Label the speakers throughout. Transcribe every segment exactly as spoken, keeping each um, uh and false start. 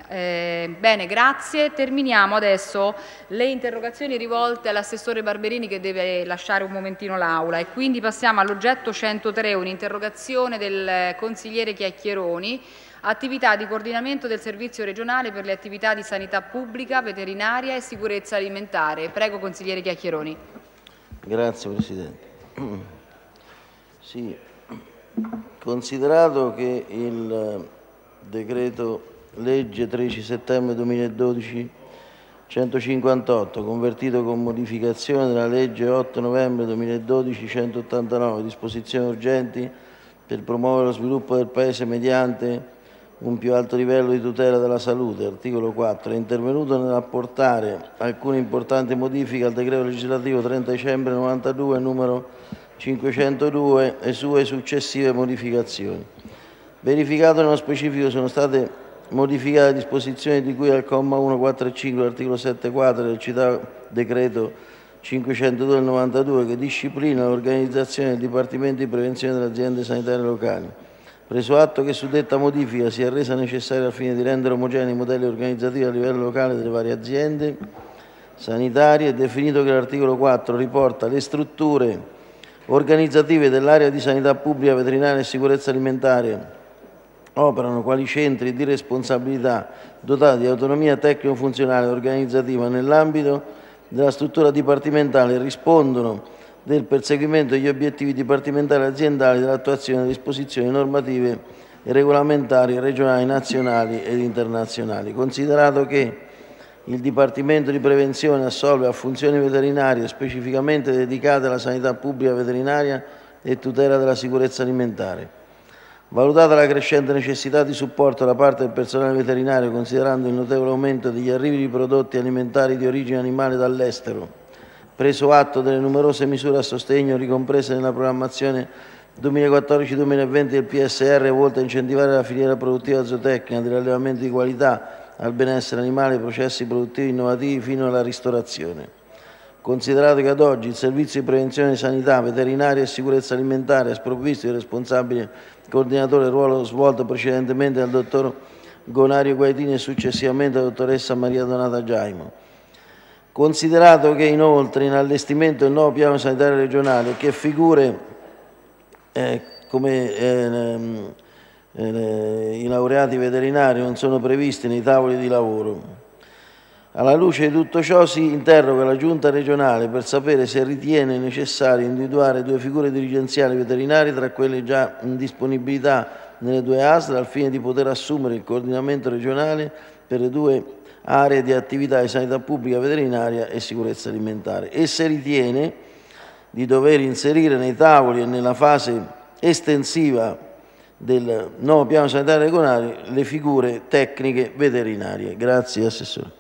Speaker 1: Eh, bene, grazie. Terminiamo adesso le interrogazioni rivolte all'assessore Barberini, che deve lasciare un momentino l'Aula, e quindi passiamo all'oggetto centotré, un'interrogazione del consigliere Chiacchieroni, attività di coordinamento del servizio regionale per le attività di sanità pubblica, veterinaria e sicurezza alimentare. Prego, consigliere Chiacchieroni.
Speaker 2: Grazie Presidente. Sì, considerato che il decreto legge tredici settembre duemiladodici centocinquantotto, convertito con modificazione della legge otto novembre duemiladodici centottantanove, disposizioni urgenti per promuovere lo sviluppo del Paese mediante un più alto livello di tutela della salute, articolo quattro, è intervenuto nell'apportare alcune importanti modifiche al decreto legislativo trenta dicembre novantadue numero cinquecentodue e sue successive modificazioni. Verificato nello specifico, sono state modificate le disposizioni di cui al comma uno, quattro e cinque dell'articolo sette quater del citato decreto cinquecentodue del novantadue, che disciplina l'organizzazione del Dipartimento di Prevenzione delle aziende sanitarie locali. Preso atto che suddetta modifica si è resa necessaria al fine di rendere omogenei i modelli organizzativi a livello locale delle varie aziende sanitarie, è definito che l'articolo quattro riporta le strutture organizzative dell'area di sanità pubblica, veterinaria e sicurezza alimentare operano quali centri di responsabilità dotati di autonomia tecnico-funzionale e organizzativa nell'ambito della struttura dipartimentale e rispondono del perseguimento degli obiettivi dipartimentali e aziendali dell'attuazione delle disposizioni normative e regolamentari regionali, nazionali ed internazionali. Considerato che il Dipartimento di Prevenzione assolve a funzioni veterinarie specificamente dedicate alla sanità pubblica veterinaria e tutela della sicurezza alimentare. Valutata la crescente necessità di supporto da parte del personale veterinario, considerando il notevole aumento degli arrivi di prodotti alimentari di origine animale dall'estero, preso atto delle numerose misure a sostegno ricomprese nella programmazione duemilaquattordici duemilaventi del P S R, volte a incentivare la filiera produttiva zootecnica, dall'allevamento di qualità al benessere animale, ai processi produttivi innovativi fino alla ristorazione. Considerato che ad oggi il servizio di prevenzione, sanità veterinaria e sicurezza alimentare è sprovvisto di responsabile coordinatore, del ruolo svolto precedentemente dal dottor Gonario Guaitini e successivamente dalla dottoressa Maria Donata Giaimo. Considerato che inoltre in allestimento del nuovo piano sanitario regionale che figure eh, come eh, eh, i laureati veterinari non sono previsti nei tavoli di lavoro, alla luce di tutto ciò si interroga la Giunta regionale per sapere se ritiene necessario individuare due figure dirigenziali veterinarie tra quelle già in disponibilità nelle due A S L al fine di poter assumere il coordinamento regionale per le due aree di attività di sanità pubblica veterinaria e sicurezza alimentare, e se ritiene di dover inserire nei tavoli e nella fase estensiva del nuovo piano sanitario regionale le figure tecniche veterinarie. Grazie Assessore.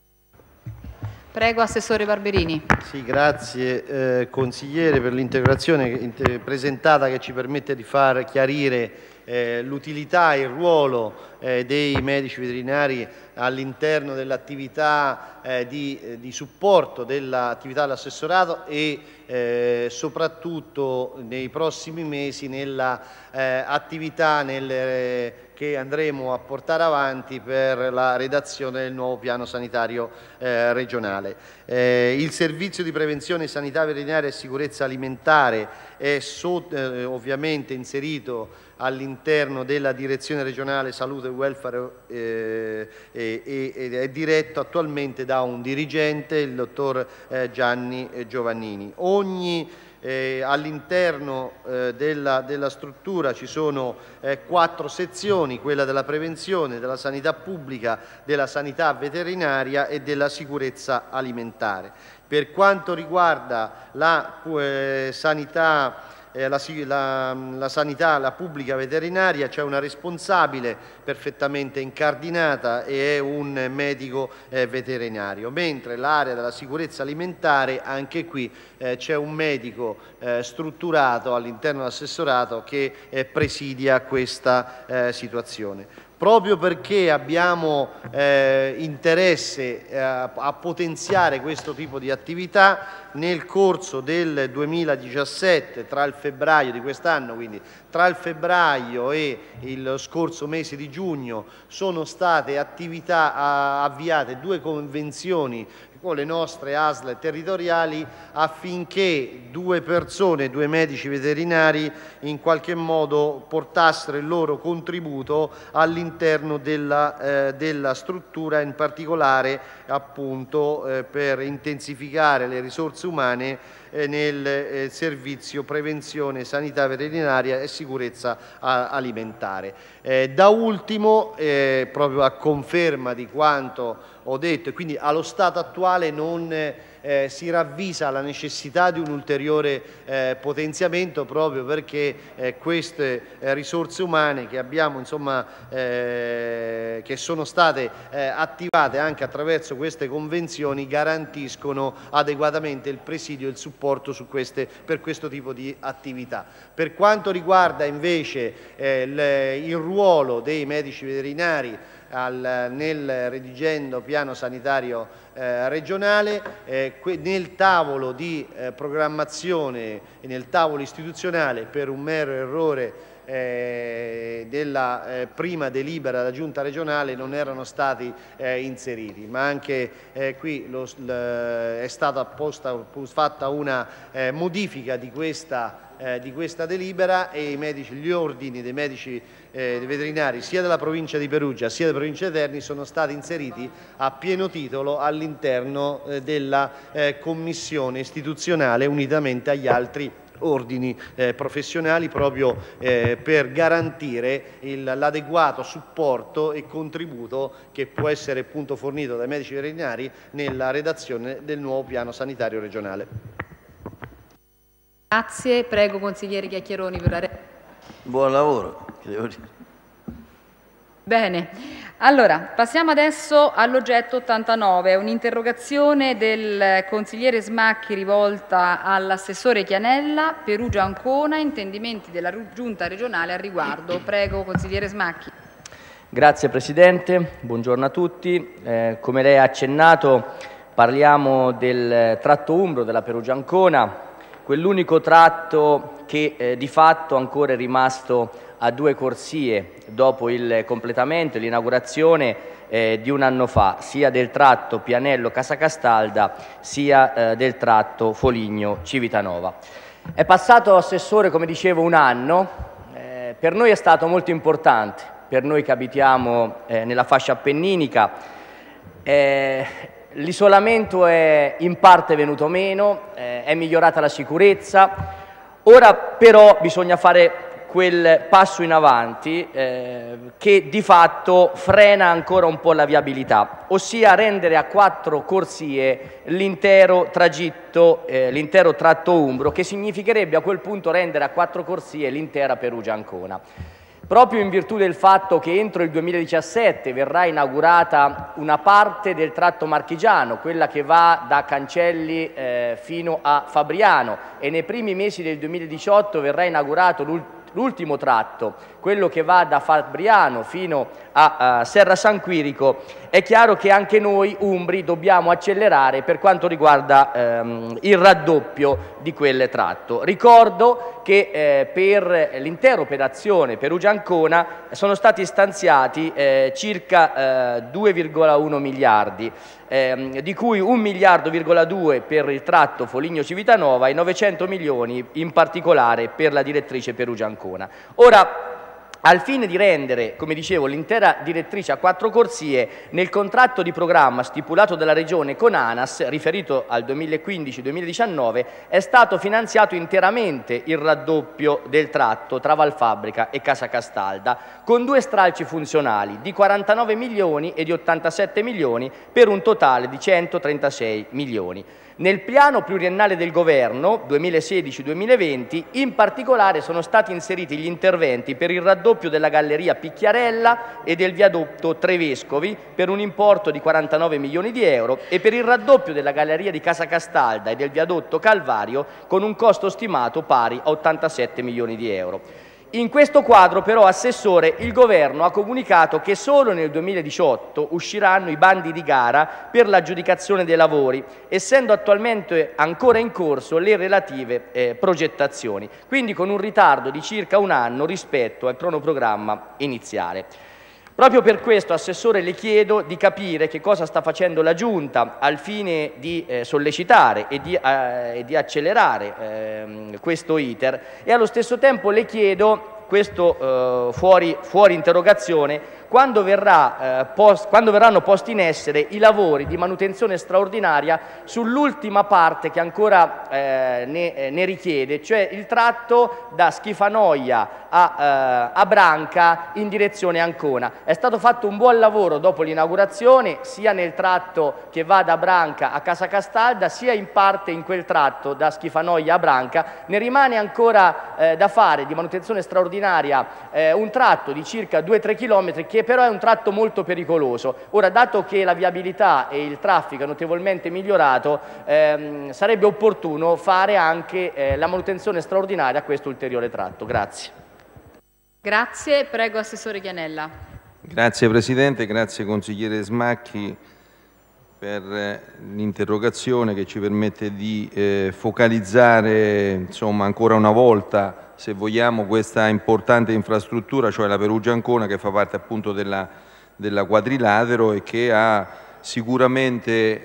Speaker 1: Prego, Assessore Barberini.
Speaker 3: Sì, grazie eh, Consigliere per l'integrazione presentata, che ci permette di far chiarire eh, l'utilità e il ruolo eh, dei medici veterinari all'interno dell'attività eh, di, eh, di supporto dell'attività dell'assessorato e eh, soprattutto nei prossimi mesi nella eh, attività nel, che andremo a portare avanti per la redazione del nuovo piano sanitario eh, regionale. Eh, il servizio di prevenzione, sanità veterinaria e sicurezza alimentare è so, eh, ovviamente inserito all'interno della Direzione regionale salute e welfare eh, e, ed è diretto attualmente da un dirigente, il dottor eh, Gianni Giovannini. Ogni Eh, all'interno eh, della, della struttura ci sono eh, quattro sezioni: quella della prevenzione, della sanità pubblica, della sanità veterinaria e della sicurezza alimentare. Per quanto riguarda la eh, sanità Eh, la, la, la sanità, la pubblica veterinaria, c'è una responsabile perfettamente incardinata e è un medico eh, veterinario, mentre l'area della sicurezza alimentare, anche qui eh, c'è un medico eh, strutturato all'interno dell'assessorato che eh, presidia questa eh, situazione. Proprio perché abbiamo eh, interesse eh, a potenziare questo tipo di attività, nel corso del duemiladiciassette, tra il febbraio di quest'anno, quindi tra il febbraio e il scorso mese di giugno, sono state attività, avviate due convenzioni con le nostre A S L territoriali affinché due persone, due medici veterinari in qualche modo portassero il loro contributo all'interno della, eh, della struttura, in particolare appunto eh, per intensificare le risorse umane eh, nel eh, servizio prevenzione, sanità veterinaria e sicurezza a, alimentare. Eh, da ultimo, eh, proprio a conferma di quanto ho detto, e quindi allo stato attuale non eh, si ravvisa la necessità di un ulteriore eh, potenziamento, proprio perché eh, queste eh, risorse umane che abbiamo, insomma, eh, che sono state eh, attivate anche attraverso queste convenzioni, garantiscono adeguatamente il presidio e il supporto su queste, per questo tipo di attività. Per quanto riguarda invece eh, il, il ruolo dei medici veterinari Al, nel redigendo piano sanitario eh, regionale, eh, nel tavolo di eh, programmazione e nel tavolo istituzionale, per un mero errore eh, della eh, prima delibera della giunta regionale, non erano stati eh, inseriti, ma anche eh, qui lo, l, è stata apposta, fatta una eh, modifica di questa Eh, di questa delibera, e i medici, gli ordini dei medici eh, dei veterinari sia della provincia di Perugia sia della provincia di Terni sono stati inseriti a pieno titolo all'interno eh, della eh, commissione istituzionale, unitamente agli altri ordini eh, professionali, proprio eh, per garantire l'adeguato supporto e contributo che può essere appunto fornito dai medici veterinari nella redazione del nuovo piano sanitario regionale.
Speaker 1: Grazie, prego consigliere Chiacchieroni per la re...
Speaker 2: Buon lavoro.
Speaker 1: Bene, allora passiamo adesso all'oggetto ottantanove, un'interrogazione del consigliere Smacchi rivolta all'assessore Chianella, Perugia Ancona, intendimenti della giunta regionale al riguardo. Prego consigliere Smacchi.
Speaker 4: Grazie Presidente, buongiorno a tutti. Eh, come lei ha accennato, parliamo del tratto umbro della Perugia Ancona, quell'unico tratto che eh, di fatto ancora è rimasto a due corsie dopo il completamento e l'inaugurazione eh, di un anno fa, sia del tratto Pianello-Casa Castalda sia eh, del tratto Foligno-Civitanova. È passato, Assessore, come dicevo, un anno, eh, per noi è stato molto importante, per noi che abitiamo eh, nella fascia appenninica. Eh, L'isolamento è in parte venuto meno, eh, è migliorata la sicurezza, ora però bisogna fare quel passo in avanti eh, che di fatto frena ancora un po' la viabilità, ossia rendere a quattro corsie l'intero tragitto, eh, l'intero tratto umbro, che significherebbe a quel punto rendere a quattro corsie l'intera Perugia Ancona. Proprio in virtù del fatto che entro il duemiladiciassette verrà inaugurata una parte del tratto marchigiano, quella che va da Cancelli eh, fino a Fabriano, e nei primi mesi del duemiladiciotto verrà inaugurato l'ultimo tratto, quello che va da Fabriano fino a, a Serra San Quirico, è chiaro che anche noi umbri dobbiamo accelerare per quanto riguarda ehm, il raddoppio di quel tratto. Ricordo che eh, per l'intera operazione Perugia Ancona sono stati stanziati eh, circa eh, due virgola uno miliardi, eh, di cui un miliardo virgola due per il tratto Foligno-Civitanova e novecento milioni in particolare per la direttrice Perugia Ancona. Ora, al fine di rendere, come dicevo, l'intera direttrice a quattro corsie, nel contratto di programma stipulato dalla Regione con ANAS, riferito al duemilaquindici duemiladiciannove, è stato finanziato interamente il raddoppio del tratto tra Valfabbrica e Casa Castalda, con due stralci funzionali di quarantanove milioni e di ottantasette milioni, per un totale di centotrentasei milioni. Nel piano pluriennale del Governo duemilasedici duemilaventi in particolare sono stati inseriti gli interventi per il raddoppio della galleria Picchiarella e del viadotto Trevescovi per un importo di quarantanove milioni di euro e per il raddoppio della galleria di Casa Castalda e del viadotto Calvario con un costo stimato pari a ottantasette milioni di euro. In questo quadro però, Assessore, il Governo ha comunicato che solo nel duemiladiciotto usciranno i bandi di gara per l'aggiudicazione dei lavori, essendo attualmente ancora in corso le relative eh, progettazioni, quindi con un ritardo di circa un anno rispetto al cronoprogramma iniziale. Proprio per questo, Assessore, le chiedo di capire che cosa sta facendo la Giunta al fine di eh, sollecitare e di, eh, e di accelerare eh, questo iter, e allo stesso tempo le chiedo, questo eh, fuori, fuori interrogazione, quando, verrà, eh, post, quando verranno posti in essere i lavori di manutenzione straordinaria sull'ultima parte che ancora eh, ne, eh, ne richiede, cioè il tratto da Schifanoia a, eh, a Branca in direzione Ancona. È stato fatto un buon lavoro dopo l'inaugurazione, sia nel tratto che va da Branca a Casa Castalda, sia in parte in quel tratto da Schifanoia a Branca. Ne rimane ancora eh, da fare di manutenzione straordinaria eh, un tratto di circa due tre chilometri, che però è un tratto molto pericoloso. Ora, dato che la viabilità e il traffico è notevolmente migliorato, ehm, sarebbe opportuno fare anche eh, la manutenzione straordinaria a questo ulteriore tratto. Grazie.
Speaker 1: Grazie, prego Assessore Chianella.
Speaker 5: Grazie Presidente, grazie Consigliere Smacchi per l'interrogazione che ci permette di eh, focalizzare insomma, ancora una volta, se vogliamo, questa importante infrastruttura, cioè la Perugia-Ancona, che fa parte appunto della, della quadrilatero e che ha sicuramente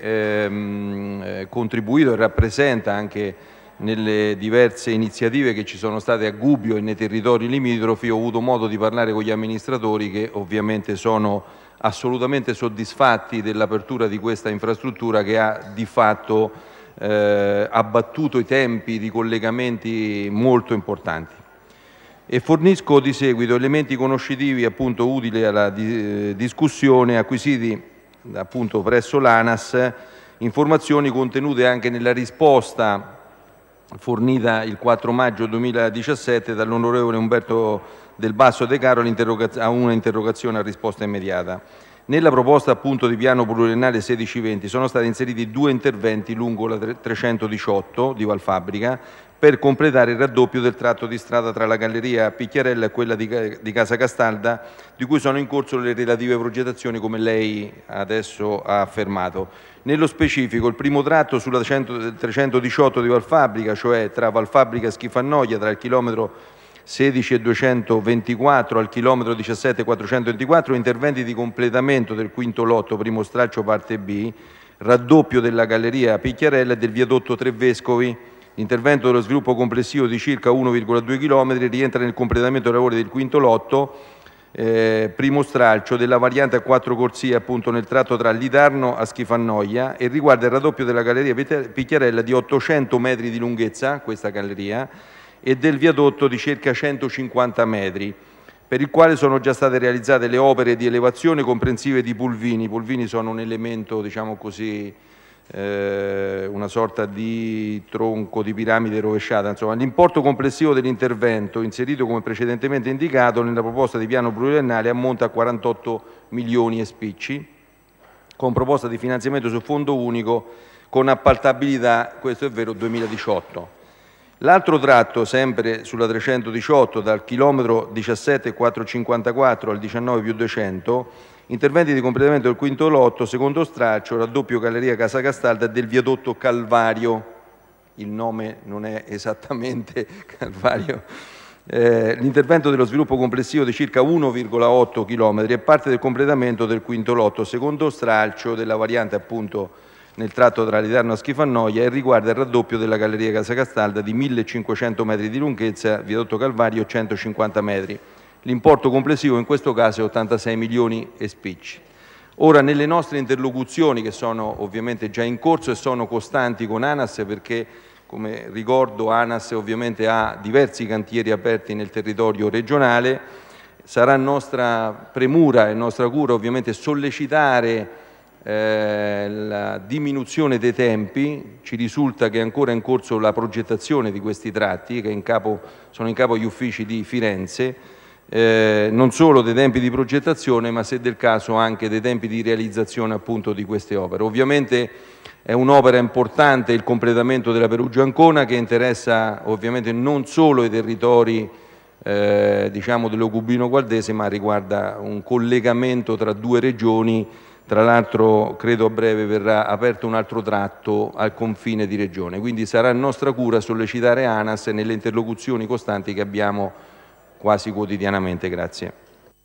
Speaker 5: ehm, contribuito e rappresenta anche nelle diverse iniziative che ci sono state a Gubbio e nei territori limitrofi. Ho avuto modo di parlare con gli amministratori che ovviamente sono assolutamente soddisfatti dell'apertura di questa infrastruttura che ha di fatto eh, abbattuto i tempi di collegamenti molto importanti. E fornisco di seguito elementi conoscitivi appunto utili alla di, eh, discussione acquisiti appunto presso l'ANAS, informazioni contenute anche nella risposta fornita il quattro maggio duemiladiciassette dall'onorevole Umberto Del Basso De Caro a una interrogazione a risposta immediata. Nella proposta appunto di piano pluriennale sedici venti sono stati inseriti due interventi lungo la trecentodiciotto di Valfabbrica per completare il raddoppio del tratto di strada tra la galleria Picchiarella e quella di, di Casa Castalda, di cui sono in corso le relative progettazioni, come lei adesso ha affermato. Nello specifico, il primo tratto sulla trecentodiciotto di Valfabbrica, cioè tra Valfabbrica e Schifanoia, tra il chilometro sedici e duecentoventiquattro al chilometro diciassette e quattrocentoventiquattro, interventi di completamento del quinto lotto, primo stralcio parte B, raddoppio della galleria Picchiarella e del viadotto Tre Vescovi. L'intervento dello sviluppo complessivo di circa uno virgola due chilometri rientra nel completamento dei lavori del quinto lotto, eh, primo stralcio della variante a quattro corsie appunto nel tratto tra Lidarno a Schifanoia, e riguarda il raddoppio della galleria Picchiarella di ottocento metri di lunghezza, questa galleria, e del viadotto di circa centocinquanta metri, per il quale sono già state realizzate le opere di elevazione comprensive di pulvini. I pulvini sono un elemento, diciamo così, eh, una sorta di tronco di piramide rovesciata. Insomma, l'importo complessivo dell'intervento, inserito come precedentemente indicato nella proposta di piano pluriennale, ammonta a quarantotto milioni e spicci, con proposta di finanziamento su fondo unico con appaltabilità, questo è vero, duemiladiciotto. L'altro tratto, sempre sulla trecentodiciotto, dal chilometro diciassette e quattrocentocinquantaquattro al diciannove più duecento, interventi di completamento del quinto lotto, secondo stralcio, raddoppio galleria Casa Castalda e del viadotto Calvario. Il nome non è esattamente Calvario. Eh, l'intervento dello sviluppo complessivo di circa uno virgola otto chilometri è parte del completamento del quinto lotto, secondo stralcio della variante appunto nel tratto tra Lidarno e Schifanoia, e riguarda il raddoppio della galleria Casa Castalda di millecinquecento metri di lunghezza, viadotto Calvario centocinquanta metri. L'importo complessivo in questo caso è ottantasei milioni e spicci. Ora, nelle nostre interlocuzioni, che sono ovviamente già in corso e sono costanti con ANAS, perché come ricordo ANAS ovviamente ha diversi cantieri aperti nel territorio regionale, sarà nostra premura e nostra cura ovviamente sollecitare Eh, la diminuzione dei tempi. Ci risulta che è ancora in corso la progettazione di questi tratti, che in capo, sono in capo agli uffici di Firenze, eh, non solo dei tempi di progettazione, ma se del caso anche dei tempi di realizzazione appunto di queste opere. Ovviamente è un'opera importante il completamento della Perugia-Ancona, che interessa ovviamente non solo i territori eh, diciamo dell'Ocubino Gualdese, ma riguarda un collegamento tra due regioni. Tra l'altro credo a breve verrà aperto un altro tratto al confine di regione, quindi sarà nostra cura sollecitare ANAS nelle interlocuzioni costanti che abbiamo quasi quotidianamente. Grazie.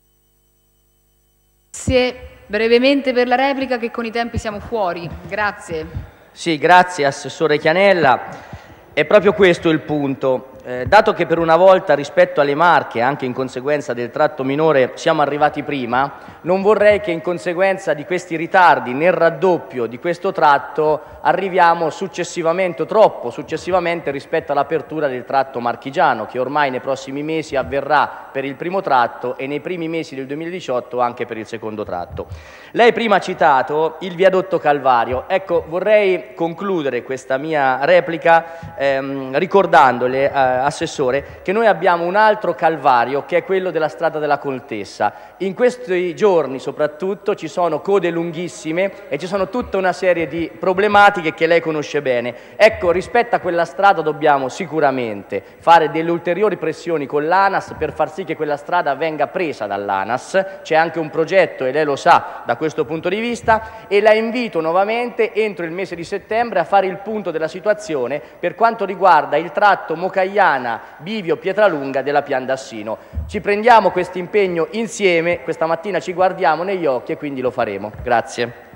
Speaker 1: Grazie. Brevemente per la replica, che con i tempi siamo fuori. Grazie.
Speaker 4: Sì, grazie Assessore Chianella. È proprio questo il punto. Eh, dato che per una volta rispetto alle Marche, anche in conseguenza del tratto minore, siamo arrivati prima, non vorrei che in conseguenza di questi ritardi nel raddoppio di questo tratto arriviamo successivamente, troppo successivamente rispetto all'apertura del tratto marchigiano, che ormai nei prossimi mesi avverrà per il primo tratto e nei primi mesi del duemiladiciotto anche per il secondo tratto. Lei prima ha citato il viadotto Calvario. Ecco, vorrei concludere questa mia replica ehm, ricordandole eh, Assessore, che noi abbiamo un altro calvario che è quello della strada della Contessa. In questi giorni soprattutto ci sono code lunghissime e ci sono tutta una serie di problematiche che lei conosce bene. Ecco, rispetto a quella strada dobbiamo sicuramente fare delle ulteriori pressioni con l'ANAS per far sì che quella strada venga presa dall'ANAS. C'è anche un progetto e lei lo sa da questo punto di vista, e la invito nuovamente entro il mese di settembre a fare il punto della situazione per quanto riguarda il tratto Mocagliana Bivio Pietralunga della Piandassino. Ci prendiamo questo impegno insieme, questa mattina ci guardiamo negli occhi e quindi lo faremo. Grazie.